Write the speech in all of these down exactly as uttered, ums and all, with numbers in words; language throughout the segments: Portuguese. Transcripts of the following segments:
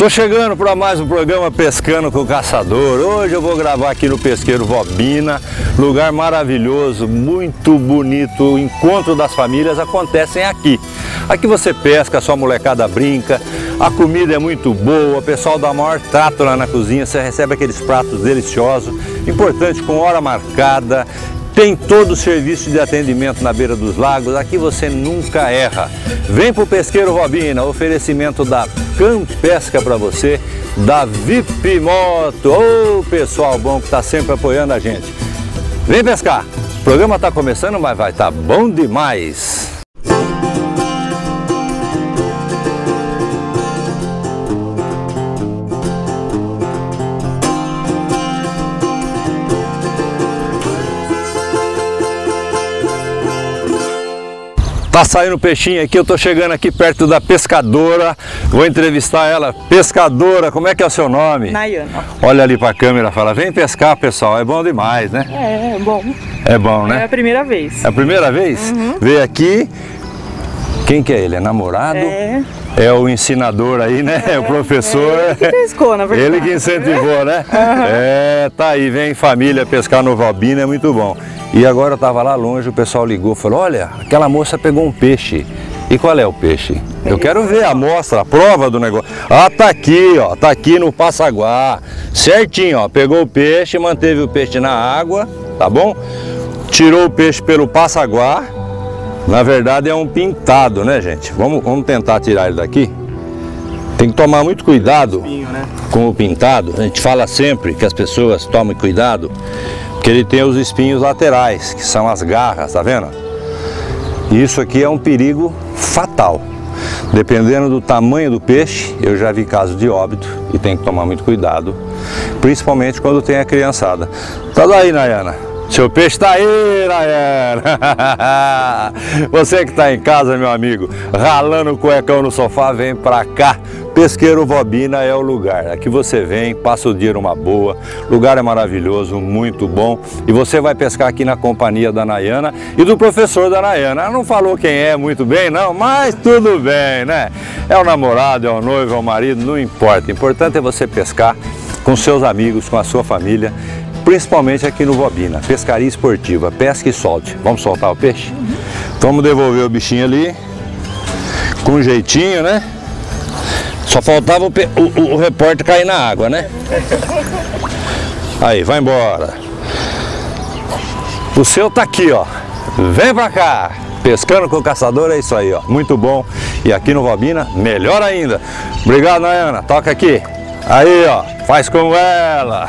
Tô chegando para mais um programa Pescando com o Caçador. Hoje eu vou gravar aqui no Pesqueiro Vobina, lugar maravilhoso, muito bonito. O encontro das famílias acontecem aqui. Aqui você pesca, a sua molecada brinca, a comida é muito boa, o pessoal dá maior trato lá na cozinha, você recebe aqueles pratos deliciosos, importante, com hora marcada. Tem todo o serviço de atendimento na beira dos lagos, aqui você nunca erra. Vem pro Pesqueiro Vobina, oferecimento da Campesca para você, da V I P Moto, ô pessoal bom que está sempre apoiando a gente. Vem pescar, o programa está começando, mas vai estar bom demais. Tá saindo peixinho aqui, eu tô chegando aqui perto da pescadora, vou entrevistar ela. Pescadora, como é que é o seu nome? Nayana. Olha ali pra câmera, fala, vem pescar pessoal, é bom demais, né? É, é bom. É bom, né? É a primeira vez. É a primeira vez? Uhum. Veio aqui, quem que é ele? É namorado? É. É o ensinador aí, né? É, o professor. É ele que pescou, na verdade. Ele que incentivou, né? Uhum. É, tá aí, vem família pescar no Vobina, é muito bom. E agora eu tava lá longe, o pessoal ligou, falou, olha, aquela moça pegou um peixe. E qual é o peixe? Eu quero ver a amostra, a prova do negócio. Ah, tá aqui, ó, tá aqui no Passaguá. Certinho, ó, pegou o peixe, manteve o peixe na água, tá bom? Tirou o peixe pelo Passaguá. Na verdade é um pintado, né, gente? Vamos, vamos tentar tirar ele daqui. Tem que tomar muito cuidado espinho, né? Com o pintado. A gente fala sempre que as pessoas tomem cuidado, porque ele tem os espinhos laterais, que são as garras, tá vendo? E isso aqui é um perigo fatal. Dependendo do tamanho do peixe, eu já vi casos de óbito e tem que tomar muito cuidado, principalmente quando tem a criançada. Tá daí, Nayana. Seu peixe tá aí, Nayana! Você que tá em casa, meu amigo, ralando o cuecão no sofá, vem pra cá. Pesqueiro Vobina é o lugar. Aqui você vem, passa o dia numa boa, o lugar é maravilhoso, muito bom. E você vai pescar aqui na companhia da Nayana e do professor da Nayana. Ela não falou quem é muito bem, não, mas tudo bem, né? É o namorado, é o noivo, é o marido, não importa. O importante é você pescar com seus amigos, com a sua família, principalmente aqui no Vobina, pescaria esportiva, pesca e solte. Vamos soltar o peixe? Uhum. Vamos devolver o bichinho ali, com jeitinho, né? Só faltava o, o, o repórter cair na água, né? Aí, vai embora. O seu tá aqui, ó. Vem pra cá. Pescando com o Caçador é isso aí, ó. Muito bom. E aqui no Vobina, melhor ainda. Obrigado, Nayana. Toca aqui. Aí, ó. Faz como ela.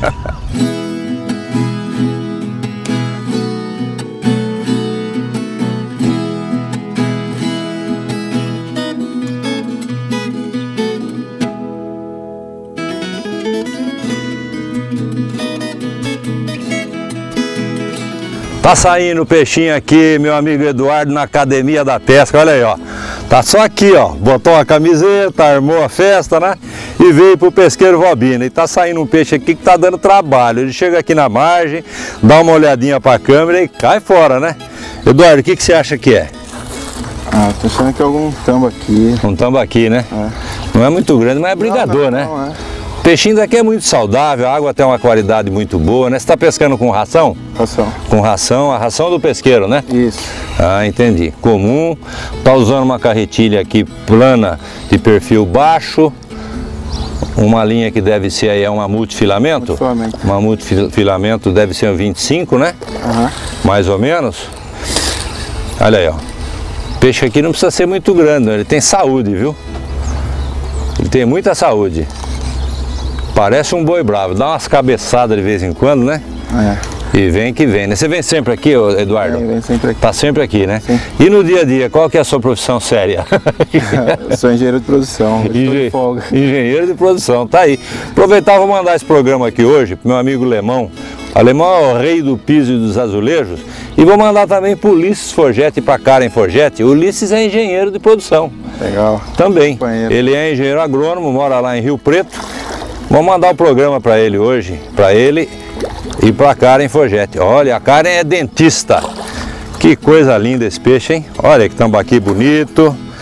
Tá saindo o peixinho aqui, meu amigo Eduardo, na Academia da Pesca, olha aí, ó. Tá só aqui, ó, botou a camiseta, armou a festa, né? E veio pro Pesqueiro Vobina. E tá saindo um peixe aqui que tá dando trabalho. Ele chega aqui na margem, dá uma olhadinha pra câmera e cai fora, né? Eduardo, o que que você acha que é? Ah, tô achando que é algum tambaqui. Um tambaqui, né? É. Não é muito grande, mas é brigador, não, não, né? Não é. Peixinho daqui é muito saudável, a água tem uma qualidade muito boa, né? Você está pescando com ração? Ração. Com ração, a ração do pesqueiro, né? Isso. Ah, entendi. Comum, tá usando uma carretilha aqui plana de perfil baixo, uma linha que deve ser aí é uma multifilamento? Multifilamento. Uma multifilamento deve ser um vinte e cinco, né? Uhum. Mais ou menos. Olha aí, ó. Peixe aqui não precisa ser muito grande, ele tem saúde, viu? Ele tem muita saúde. Parece um boi bravo, dá umas cabeçadas de vez em quando, né? É. E vem que vem, né? Você vem sempre aqui, Eduardo? Vem, vem sempre aqui. Tá sempre aqui, né? Sim. E no dia a dia, qual que é a sua profissão séria? Eu sou engenheiro de produção, Engen... de folga. Engenheiro de produção, tá aí. Aproveitar, vou mandar esse programa aqui hoje pro meu amigo Lemão. O Alemão é o rei do piso e dos azulejos. E vou mandar também pro Ulisses Forgetti e pra Karen Forgetti. O Ulisses é engenheiro de produção. Legal. Também. Ele é engenheiro agrônomo, mora lá em Rio Preto. Vamos mandar o programa para ele hoje, para ele e para a Karen Forgetti. Olha, a Karen é dentista. Que coisa linda esse peixe, hein? Olha que tambaqui bonito.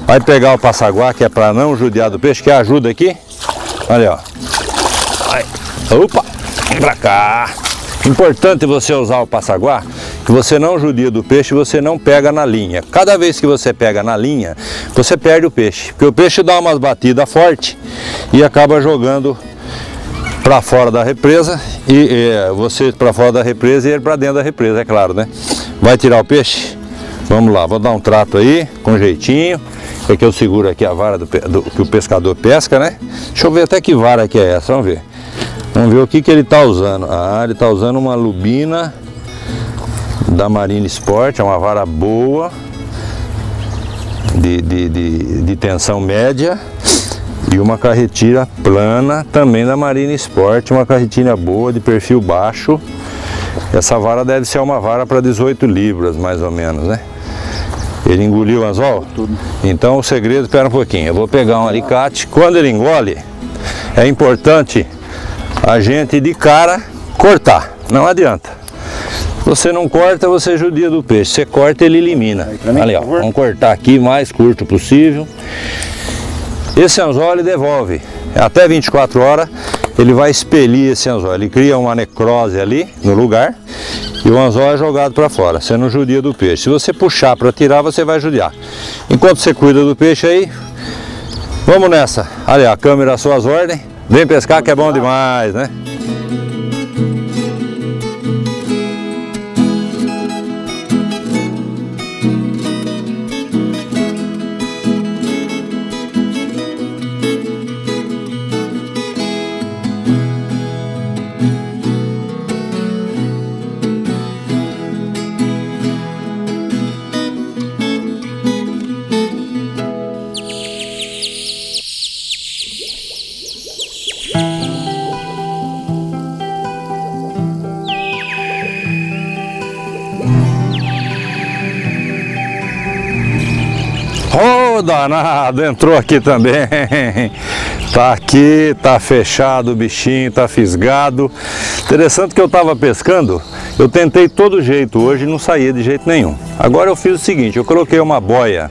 Vai pegar o passaguá, que é para não judiar do peixe. Quer ajuda aqui? Olha, ó. Vai. Opa, vem pra cá. Importante você usar o passaguá, que você não judia do peixe, você não pega na linha. Cada vez que você pega na linha, você perde o peixe. Porque o peixe dá umas batidas fortes e acaba jogando para fora da represa. E, e você para fora da represa e ele para dentro da represa, é claro, né? Vai tirar o peixe? Vamos lá, vou dar um trato aí, com jeitinho. É que eu seguro aqui a vara do, do, que o pescador pesca, né? Deixa eu ver até que vara que é essa, vamos ver. Vamos ver o que, que ele está usando. Ah, ele está usando uma lubina da Marine Sport, é uma vara boa, de, de, de, de tensão média, e uma carretilha plana, também da Marine Sport, uma carretilha boa, de perfil baixo. Essa vara deve ser uma vara para dezoito libras, mais ou menos, né? Ele engoliu o anzol? Tudo. Então o segredo, espera um pouquinho, eu vou pegar um alicate. Quando ele engole, é importante a gente de cara cortar, não adianta. Você não corta, você judia do peixe. Você corta, ele elimina. Ali, ó, vamos cortar aqui o mais curto possível. Esse anzol ele devolve. Até vinte e quatro horas ele vai expelir esse anzol. Ele cria uma necrose ali no lugar e o anzol é jogado para fora. Você não judia do peixe. Se você puxar para tirar, você vai judiar. Enquanto você cuida do peixe aí, vamos nessa. Ali, a câmera às suas ordens. Vem pescar que é bom demais, né? Ô, danado, entrou aqui também. Tá aqui, tá fechado o bichinho, tá fisgado. Interessante que eu tava pescando, eu tentei todo jeito hoje e não saía de jeito nenhum. Agora eu fiz o seguinte, eu coloquei uma boia,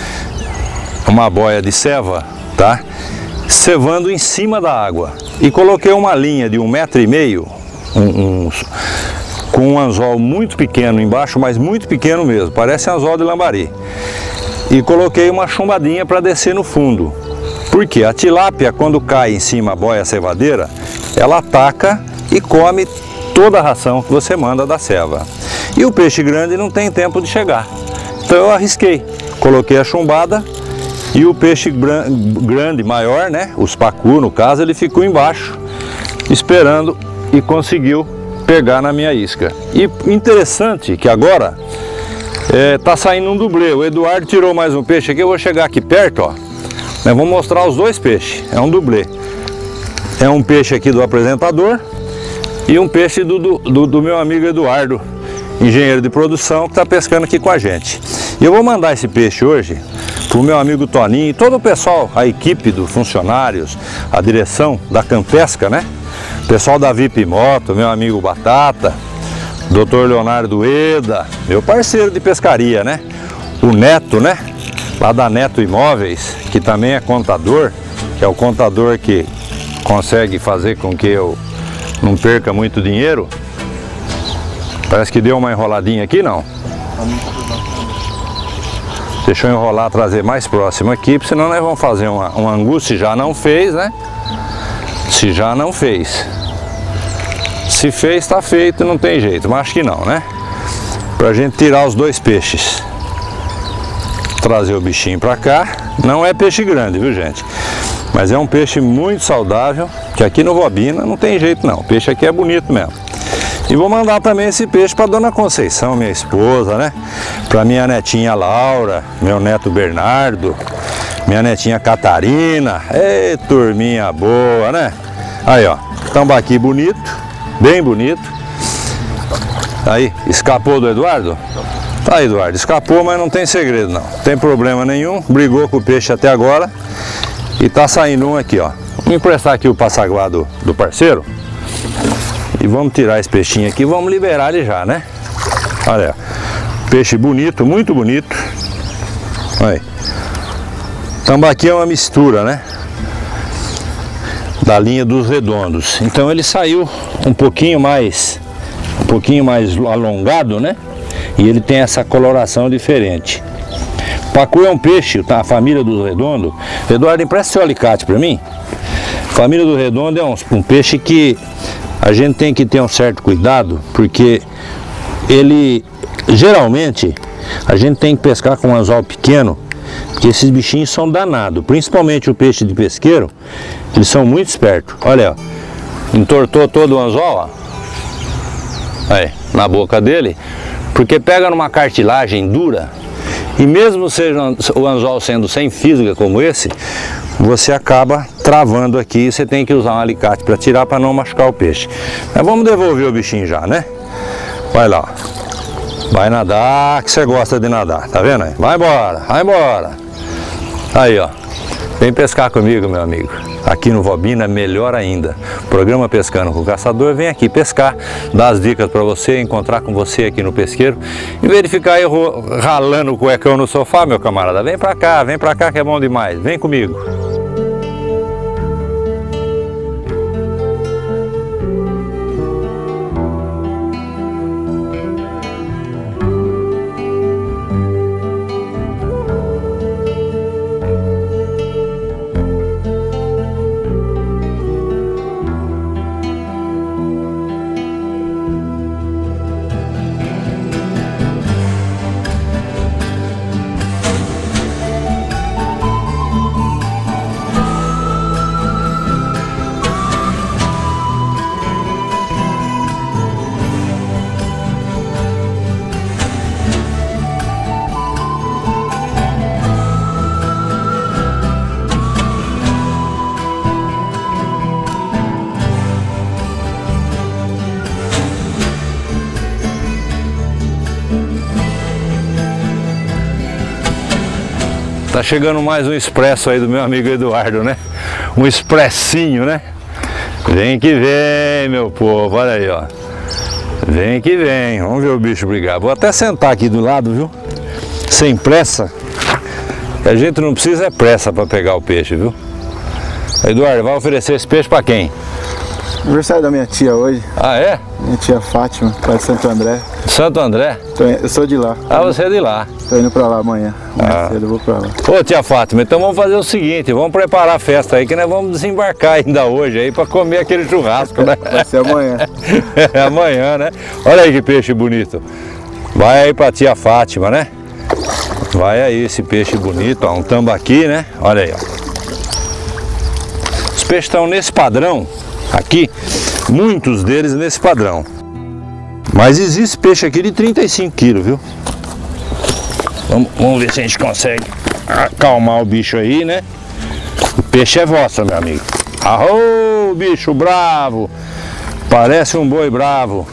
uma boia de ceva, tá? Cevando em cima da água. E coloquei uma linha de um metro e meio, um, um, com um anzol muito pequeno embaixo, mas muito pequeno mesmo, parece anzol de lambari. E coloquei uma chumbadinha para descer no fundo. Porque a tilápia, quando cai em cima a boia cevadeira, ela ataca e come toda a ração que você manda da ceva. E o peixe grande não tem tempo de chegar. Então eu arrisquei, coloquei a chumbada e o peixe grande, maior, né, os pacu no caso, ele ficou embaixo esperando e conseguiu pegar na minha isca. E interessante que agora É, tá saindo um dublê. O Eduardo tirou mais um peixe aqui. Eu vou chegar aqui perto, ó. Eu vou mostrar os dois peixes. É um dublê. É um peixe aqui do apresentador e um peixe do, do, do, do meu amigo Eduardo, engenheiro de produção, que tá pescando aqui com a gente. E eu vou mandar esse peixe hoje pro meu amigo Toninho e todo o pessoal, a equipe dos funcionários, a direção da Campesca, né? O pessoal da V I P Moto, meu amigo Batata, doutor Leonardo Eda, meu parceiro de pescaria, né? O Neto, né? Lá da Neto Imóveis, que também é contador, que é o contador que consegue fazer com que eu não perca muito dinheiro. Parece que deu uma enroladinha aqui, não? Deixa eu enrolar, trazer mais próximo aqui, porque senão nós vamos fazer uma, uma angu, se já não fez, né? Se já não fez. Se fez, tá feito, não tem jeito, mas acho que não, né? Pra gente tirar os dois peixes. Trazer o bichinho pra cá. Não é peixe grande, viu, gente? Mas é um peixe muito saudável, que aqui no Vobina não tem jeito não. O peixe aqui é bonito mesmo. E vou mandar também esse peixe pra dona Conceição, minha esposa, né? Pra minha netinha Laura, meu neto Bernardo, minha netinha Catarina. Ê, turminha boa, né? Aí, ó, tambaqui bonito. Bem bonito. Aí, escapou do Eduardo? Tá, Eduardo, escapou, mas não tem segredo não. Não tem problema nenhum. Brigou com o peixe até agora. E tá saindo um aqui, ó. Vamos emprestar aqui o passaguá do, do parceiro. E vamos tirar esse peixinho aqui. Vamos liberar ele já, né? Olha, peixe bonito, muito bonito. Aí. Tambaqui é uma mistura, né? Da linha dos redondos. Então ele saiu um pouquinho mais, um pouquinho mais alongado, né? E ele tem essa coloração diferente. Pacu é um peixe, tá? A família do redondo. Eduardo, empresta seu alicate para mim. A família do redondo é um, um peixe que a gente tem que ter um certo cuidado, porque ele, geralmente, a gente tem que pescar com um anzol pequeno, porque esses bichinhos são danados, principalmente o peixe de pesqueiro, eles são muito espertos. Olha, ó, entortou todo o anzol, ó, aí, na boca dele, porque pega numa cartilagem dura, e mesmo seja o anzol sendo sem física como esse, você acaba travando aqui e você tem que usar um alicate para tirar, para não machucar o peixe. Mas vamos devolver o bichinho já, né? Vai lá, vai nadar, que você gosta de nadar, tá vendo aí? Vai embora, vai embora. Aí, ó, vem pescar comigo, meu amigo. Aqui no Vobina, melhor ainda. Programa Pescando com o Caçador, vem aqui pescar, dar as dicas para você, encontrar com você aqui no pesqueiro, em vez de ficar aí ralando o cuecão no sofá, meu camarada. Vem pra cá, vem pra cá que é bom demais, vem comigo. Tá chegando mais um expresso aí do meu amigo Eduardo, né? Um expressinho, né? Vem que vem, meu povo, olha aí, ó. Vem que vem, vamos ver o bicho brigar. Vou até sentar aqui do lado, viu? Sem pressa. A gente não precisa é pressa para pegar o peixe, viu? Eduardo, vai oferecer esse peixe para quem? Aniversário da minha tia hoje. Ah, é? Minha tia Fátima, lá de Santo André. Santo André? Tô, eu sou de lá. Ah, você é de lá. Tô indo pra lá amanhã. Amanhã ah. cedo eu vou pra lá. Ô, tia Fátima, então vamos fazer o seguinte, vamos preparar a festa aí, que nós vamos desembarcar ainda hoje aí para comer aquele churrasco, né? Vai ser amanhã. É amanhã, né? Olha aí que peixe bonito. Vai aí pra tia Fátima, né? Vai aí esse peixe bonito, ó, um tambaqui, né? Olha aí, ó. Os peixes estão nesse padrão aqui, muitos deles nesse padrão. Mas existe peixe aqui de trinta e cinco quilos, viu? Vamos, vamos ver se a gente consegue acalmar o bicho aí, né? O peixe é vosso, meu amigo. Arrô, bicho bravo! Parece um boi bravo.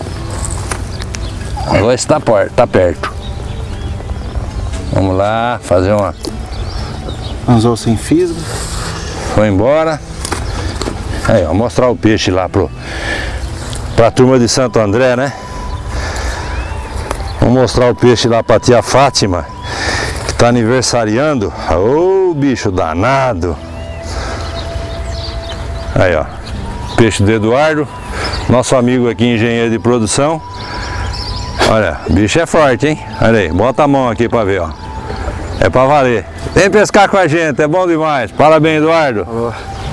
Agora está tá perto. Vamos lá, fazer uma... Anzol sem físico. Foi embora. Aí, ó, mostrar o peixe lá pro... pra turma de Santo André, né? Vou mostrar o peixe lá pra tia Fátima, que tá aniversariando. Ô, bicho danado! Aí, ó, peixe do Eduardo, nosso amigo aqui, engenheiro de produção. Olha, o bicho é forte, hein? Olha aí, bota a mão aqui pra ver, ó. É pra valer. Vem pescar com a gente, é bom demais. Parabéns, Eduardo. Falou.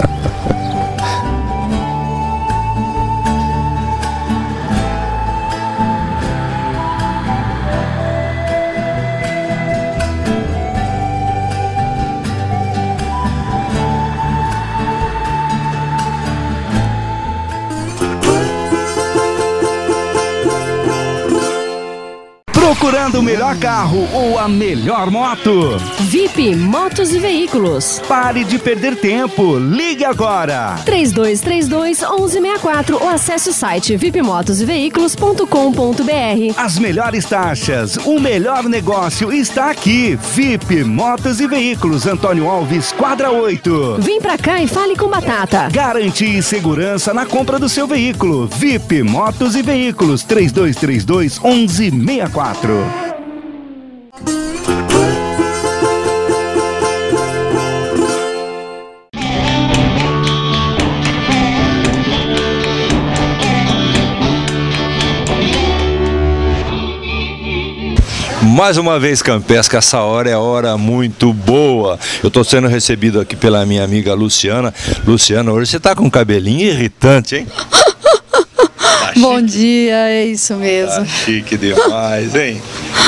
Procurando o melhor carro ou a melhor moto? V I P Motos e Veículos. Pare de perder tempo, ligue agora! três dois três dois, um um seis quatro ou acesse o site v i p motos e veículos ponto com ponto b r. As melhores taxas, o melhor negócio está aqui. V I P Motos e Veículos, Antônio Alves, quadra oito. Vem pra cá e fale com Batata. Garantia e segurança na compra do seu veículo. V I P Motos e Veículos, três dois três dois, um um seis quatro. Mais uma vez, Campesca, essa hora é hora muito boa. Eu estou sendo recebido aqui pela minha amiga Luciana. Luciana, hoje você está com um cabelinho irritante, hein? Tá Bom dia, é isso mesmo. Tá chique demais, hein?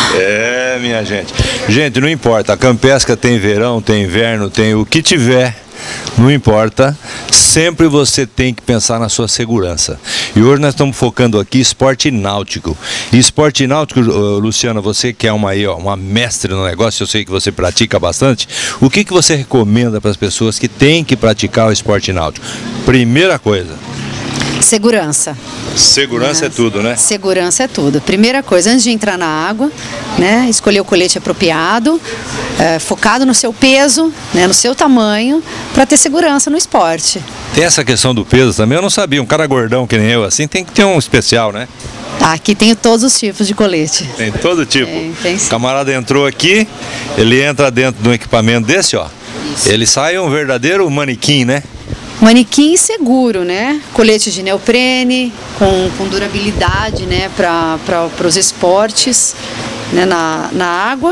É, minha gente. Gente, não importa, a Campesca tem verão, tem inverno, tem o que tiver. Não importa, sempre você tem que pensar na sua segurança. E hoje nós estamos focando aqui esporte náutico. E esporte náutico, Luciana, você que é uma, aí, ó, uma mestre no negócio, eu sei que você pratica bastante. O que, que você recomenda para as pessoas que têm que praticar o esporte náutico? Primeira coisa. Segurança. Segurança é, é tudo, né? Segurança é tudo. Primeira coisa, antes de entrar na água, né, escolher o colete apropriado, é, focado no seu peso, né, no seu tamanho, para ter segurança no esporte. Tem essa questão do peso também, eu não sabia. Um cara gordão que nem eu, assim, tem que ter um especial, né? Aqui tem todos os tipos de colete. Tem todo tipo. Tem, tem sim. O camarada entrou aqui, ele entra dentro de um equipamento desse, ó. Isso. Ele sai um verdadeiro manequim, né? Manequim seguro, né? Colete de neoprene, com, com durabilidade, né? Para os esportes, né? na, na água,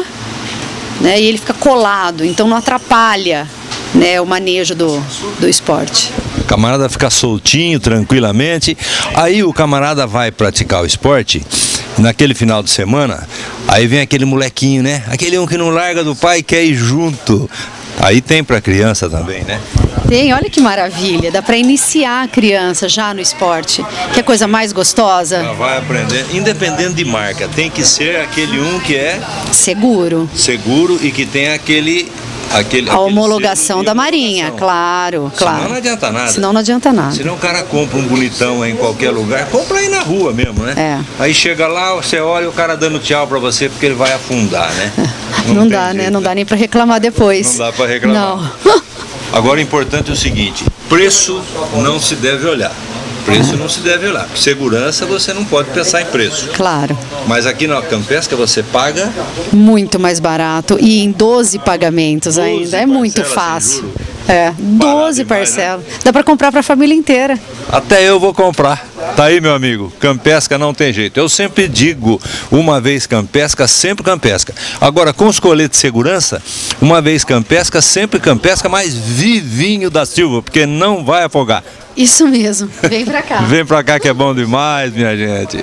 né? E ele fica colado, então não atrapalha, né? O manejo do, do esporte. O camarada fica soltinho, tranquilamente. Aí o camarada vai praticar o esporte, naquele final de semana, aí vem aquele molequinho, né? Aquele um que não larga do pai e quer ir junto. Aí tem para criança também, né? Tem, olha que maravilha, dá para iniciar a criança já no esporte, que é coisa mais gostosa. Ela vai aprender, independente de marca, tem que ser aquele um que é seguro. Seguro e que tem aquele... Aquele, a homologação da Marinha, claro, claro. Senão não adianta nada. Senão não adianta nada. Senão o cara compra um bonitão em qualquer lugar, compra aí na rua mesmo, né? É. Aí chega lá, você olha o cara dando tchau pra você porque ele vai afundar, né? Não, não dá, jeito, né? Não dá nem pra reclamar depois. Não dá pra reclamar. Não. Agora o importante é o seguinte, preço não se deve olhar. Preço não se deve olhar. Segurança você não pode pensar em preço. Claro. Mas aqui na Campesca você paga... muito mais barato e em doze pagamentos doze ainda. É muito fácil. É, doze demais, parcelas. Né? Dá para comprar para a família inteira. Até eu vou comprar. Tá aí, meu amigo. Campesca não tem jeito. Eu sempre digo, uma vez Campesca, sempre Campesca. Agora, com os coletes de segurança, uma vez Campesca, sempre Campesca, mas vivinho da Silva, porque não vai afogar. Isso mesmo. Vem pra cá. Vem pra cá que é bom demais, minha gente.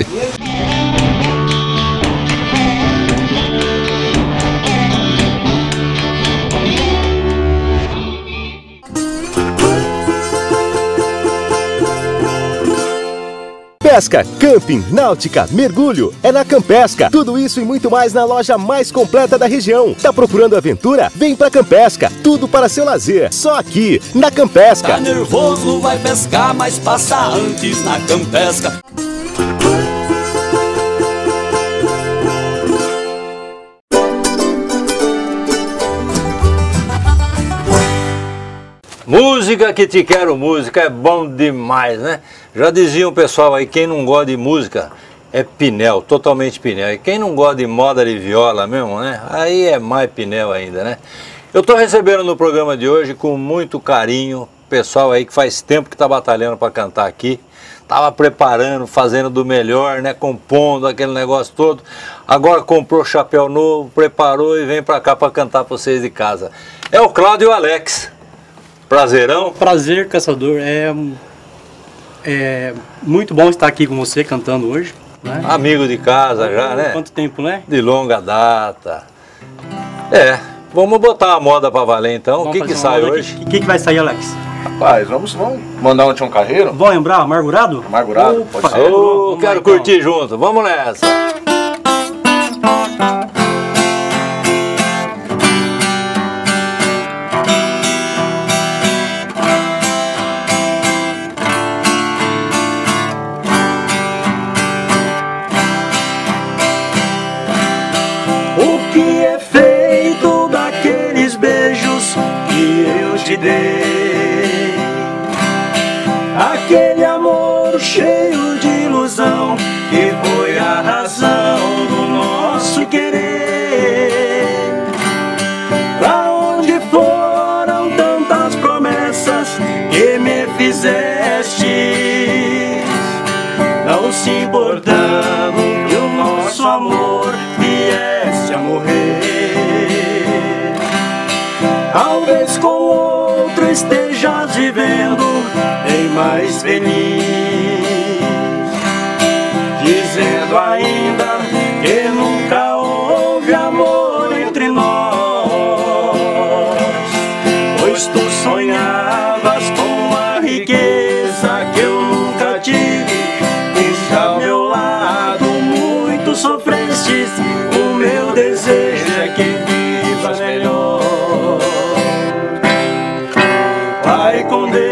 Pesca, camping, náutica, mergulho, é na Campesca. Tudo isso e muito mais na loja mais completa da região. Tá procurando aventura? Vem pra Campesca. Tudo para seu lazer. Só aqui, na Campesca. Tá nervoso, vai pescar, mas passa antes na Campesca. Música que te quero, música é bom demais, né? Já dizia o pessoal aí, quem não gosta de música é Pinel, totalmente Pinel. E quem não gosta de moda de viola mesmo, né? Aí é mais Pinel ainda, né? Eu estou recebendo no programa de hoje com muito carinho, pessoal aí que faz tempo que está batalhando para cantar aqui. Tava preparando, fazendo do melhor, né? Compondo aquele negócio todo. Agora comprou chapéu novo, preparou e vem para cá para cantar para vocês de casa. É o Cláudio e o Alex. Prazerão? Prazer, caçador. É, é muito bom estar aqui com você cantando hoje. Né? Amigo de casa já, né? Quanto tempo, né? De longa data. É, vamos botar a moda pra valer então. Vamos o que que sai hoje? O que, que vai sair, Alex? Rapaz, vamos, vamos mandar um Tião Carreiro? Vamos lembrar, Amargurado? Amargurado, Opa, pode ser. é, Oh, vamos quero lá, então. curtir junto, vamos nessa. O que é feito daqueles beijos que eu te dei? Aquele amor cheio de ilusão que foi a razão do nosso querer. Pra onde foram tantas promessas que me fizeste? Não se importando que o nosso amor viesse a morrer. talvez com outro estejas vivendo bem mais feliz, dizendo ainda que nunca houve amor entre nós, pois tu sonhavas com a riqueza que eu nunca tive, e ao meu lado muito sofrestes. O meu desejo é que vivas melhor. Vai com Deus,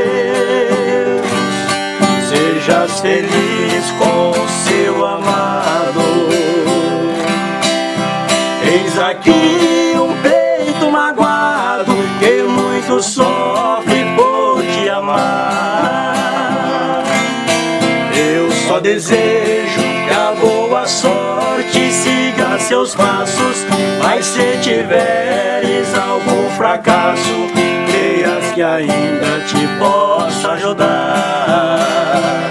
sejas feliz com o seu amado. Eis aqui um peito magoado que muito sofre por te amar. Eu só desejo que a boa sorte siga seus passos, mas se tiveres algum fracasso, creias que ainda te posso ajudar.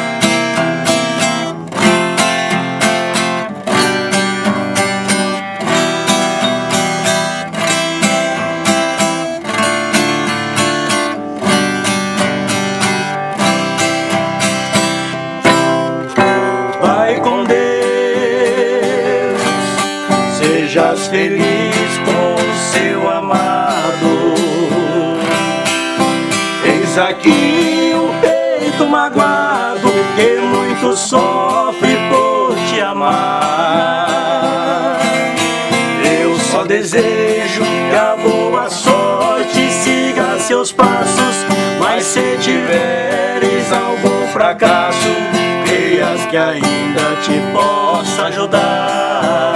Sejas feliz com o seu amado. Eis aqui um peito magoado que muito sofre por te amar. Eu só desejo que a boa sorte siga seus passos, mas se tiveres algum fracasso, creias que ainda te posso ajudar.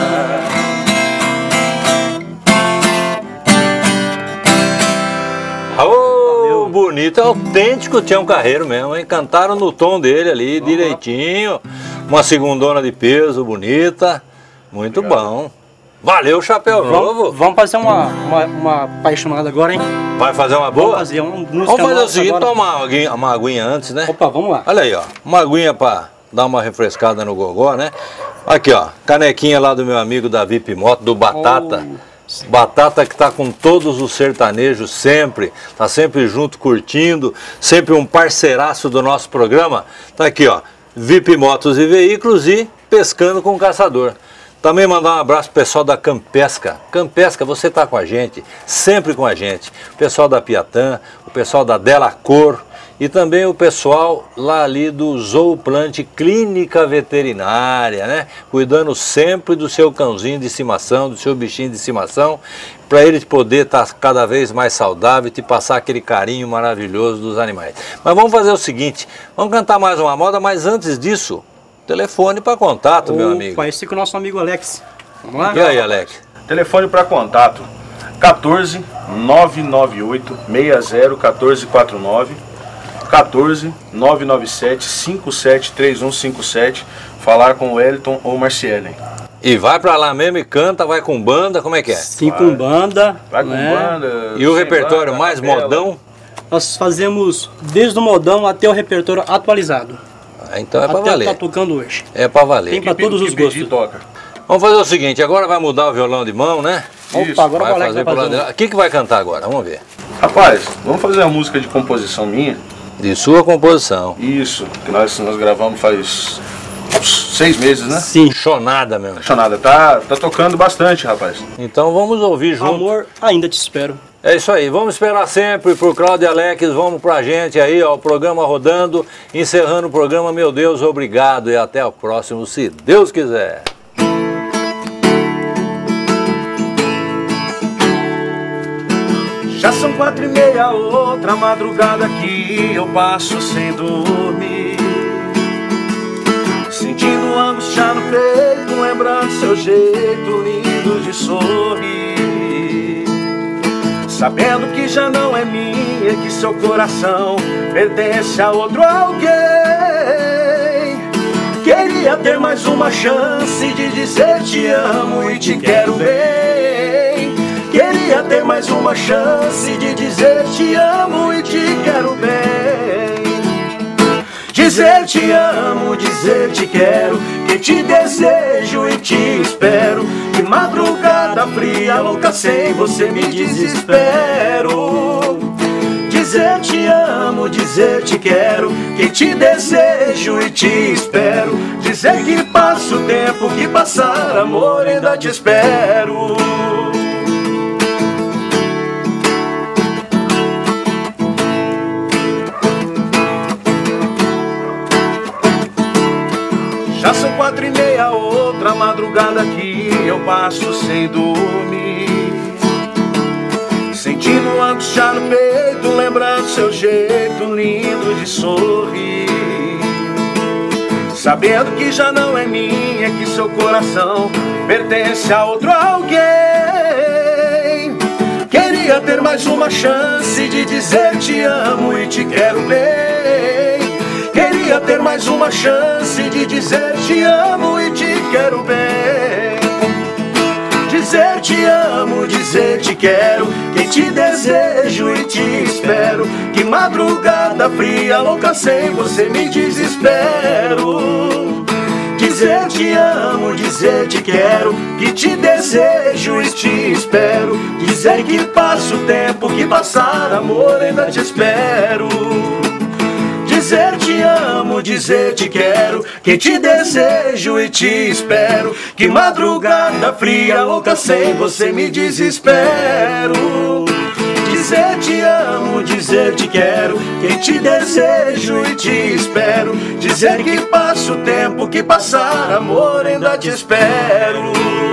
Ô, bonito, é autêntico Tião Carreiro mesmo, hein? Cantaram no tom dele ali, uhum, direitinho. Uma segundona de peso, bonita. Muito Obrigado. Bom. Valeu, Chapéu vamos, Novo. Vamos fazer uma, uma, uma apaixonada agora, hein? Vai fazer uma boa? Vamos fazer uma música. Vamos fazer o seguinte, agora. Tomar uma aguinha, uma aguinha antes, né? Opa, vamos lá. Olha aí, ó. Uma aguinha pra dar uma refrescada no gogó, né? Aqui, ó. Canequinha lá do meu amigo Davi Pimoto, do Batata. Oh. Batata que tá com todos os sertanejos sempre, tá sempre junto, curtindo, sempre um parceiraço do nosso programa. Tá aqui, ó, V I P Motos e Veículos e Pescando com o Caçador. Também mandar um abraço pro pessoal da Campesca. Campesca, você tá com a gente, sempre com a gente. O pessoal da Piatã, o pessoal da Delacor e também o pessoal lá ali do Zooplant Clínica Veterinária, né? Cuidando sempre do seu cãozinho de estimação, do seu bichinho de estimação, para ele poder estar tá cada vez mais saudável e te passar aquele carinho maravilhoso dos animais. Mas vamos fazer o seguinte, vamos cantar mais uma moda, mas antes disso, telefone para contato, Opa, meu amigo. Esse com o nosso amigo Alex. Vamos lá? E aí, Alex? Telefone para contato, quatorze, nove nove oito, seis zero, um quatro quatro nove. quatorze, nove nove sete, cinco sete três um cinco sete, falar com o Wellington ou Marcielen. E vai pra lá mesmo e canta, vai com banda, como é que é? Sim, vai. Com banda. Vai com né? banda. E o repertório banda, mais modão? Nós fazemos desde o modão até o repertório atualizado. Ah, então é pra até valer. Tá tocando hoje. É pra valer. Tem pra que, todos que os gostos. Toca. Vamos fazer o seguinte, agora vai mudar o violão de mão, né? Isso. Opa, agora vai o Alex fazer vai fazer. O que, que vai cantar agora? Vamos ver. Rapaz, vamos fazer uma música de composição minha. De sua composição. Isso, que nós, nós gravamos faz uns seis meses, né? Sim. Chonada mesmo. Chonada, tá, tá tocando bastante, rapaz. Então vamos ouvir junto. Amor, ainda te espero. É isso aí, vamos esperar sempre por Cláudio e Alex, vamos pra gente aí, ó, o programa rodando, encerrando o programa, meu Deus, obrigado e até o próximo, se Deus quiser. Já são quatro e meia, outra madrugada que eu passo sem dormir, sentindo angústia no peito, lembrando seu jeito lindo de sorrir, sabendo que já não é minha, que seu coração pertence a outro alguém. Queria ter mais uma chance de dizer te amo e te quero bem. Queria ter mais uma chance de dizer te amo e te quero bem. Dizer te amo, dizer te quero, que te desejo e te espero, que madrugada fria, louca, sem você me desespero. Dizer te amo, dizer te quero, que te desejo e te espero. Dizer que passa o tempo que passar, amor, ainda te espero. Já são quatro e meia, outra madrugada que eu passo sem dormir, sentindo angústia no peito, lembrando seu jeito lindo de sorrir, sabendo que já não é minha, que seu coração pertence a outro alguém. Queria ter mais uma chance de dizer te amo e te quero bem. Queria ter mais uma chance de dizer te amo e te quero bem. Dizer te amo, dizer te quero, que te desejo e te espero. Que madrugada fria, louca, sem você me desespero. Dizer te amo, dizer te quero, que te desejo e te espero. Dizer que passa o tempo que passar, amor, ainda te espero. Dizer te amo, dizer te quero, que te desejo e te espero. Que madrugada fria, louca, sem você me desespero. Dizer te amo, dizer te quero, que te desejo e te espero. Dizer que passa o tempo que passar, amor, ainda te espero.